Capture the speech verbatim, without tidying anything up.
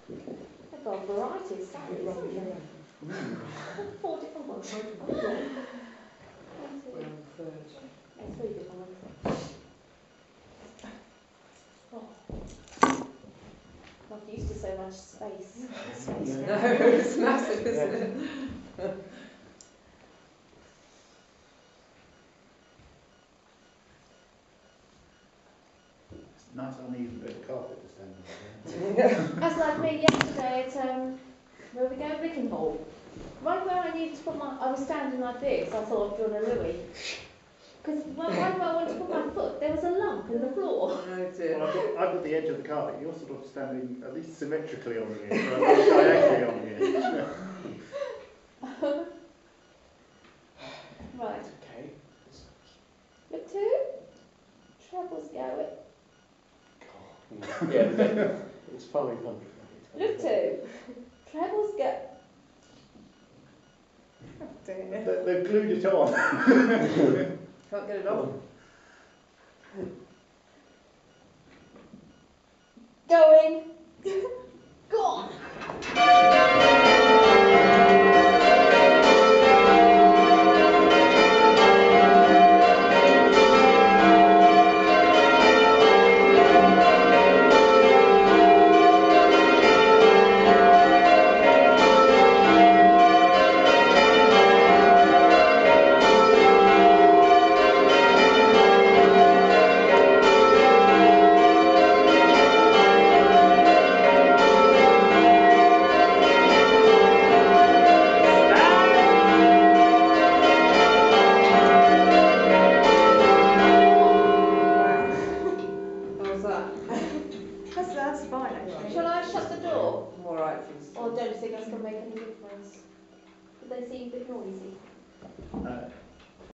They've got a variety of salads, haven't they? Four different ones. One, two, yeah, three different ones. Oh. Not used to so much space. space No, it's massive, isn't it? Nice uneven bit of carpet to stand on. That's like me yesterday at, um, where we go, Rickenhall. Right where I needed to put my, I was standing like this, I thought I'd drawn a Louis. Because right where I wanted to put my foot, there was a lump in the floor. Oh dear. Well, I've got, I've got the edge of the carpet. You're sort of standing at least symmetrically on the edge, rather than diagonally on the edge. Right. Okay. Look two. Trebles go it. Yeah, but it's five hundred. Look two. Trebles go. Oh dear. They- They've glued it on. Can't get it off. Going. Go on. How's that? That's, that's fine actually. Shall I shut the door? I'm alright for this. Or don't you think that's going to make any difference? Do they seem a bit noisy? Uh,